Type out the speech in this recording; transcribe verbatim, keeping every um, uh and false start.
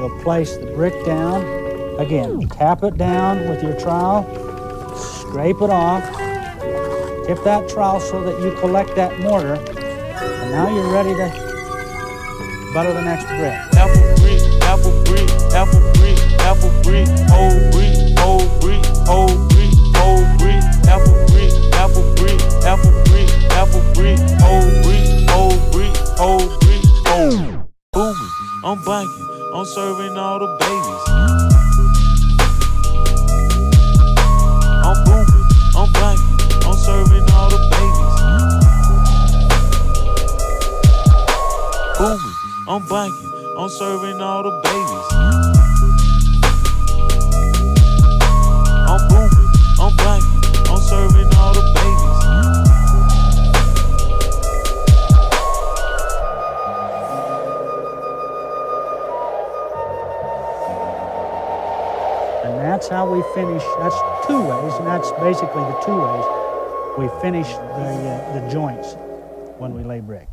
we'll place the brick down. Again, tap it down with your trowel, scrape it off, tip that trowel so that you collect that mortar, and now you're ready to butter the next brick. Apple brick, apple brick, apple brick, apple brick, whole brick, whole brick, whole brick, whole brick, apple brick, apple brick, apple brick, apple brick, whole brick, whole brick, whole brick, boom. Booming, I'm banking, I'm serving all the babies. I'm booming, I'm banking, I'm serving all the babies. Booming, I'm banking, I'm serving all the babies. I'm booming, I'm banking, I'm serving all the babies. And that's how we finish. That's two ways, and that's basically the two ways we finish the, uh, the joints when we lay brick.